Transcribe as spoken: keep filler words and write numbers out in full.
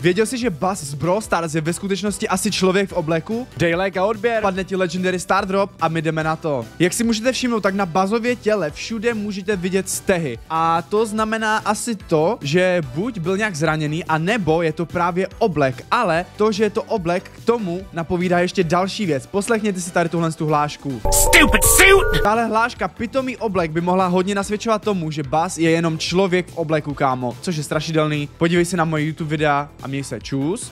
Věděl jsi, že Buzz z Brawl Stars je ve skutečnosti asi člověk v obleku? Dej like a odběr, padne ti Legendary Star Drop a my jdeme na to. Jak si můžete všimnout, tak na Buzzově těle všude můžete vidět stehy. A to znamená asi to, že buď byl nějak zraněný, a nebo je to právě oblek. Ale to, že je to oblek, k tomu napovídá ještě další věc. Poslechněte si tady tuhle tu hlášku. Stupid suit! Tahle hláška pitomý oblek by mohla hodně nasvědčovat tomu, že Buzz je jenom člověk v obleku, kámo. Což je strašidelný. Podívej se na moje YouTube videa a měj se, čus.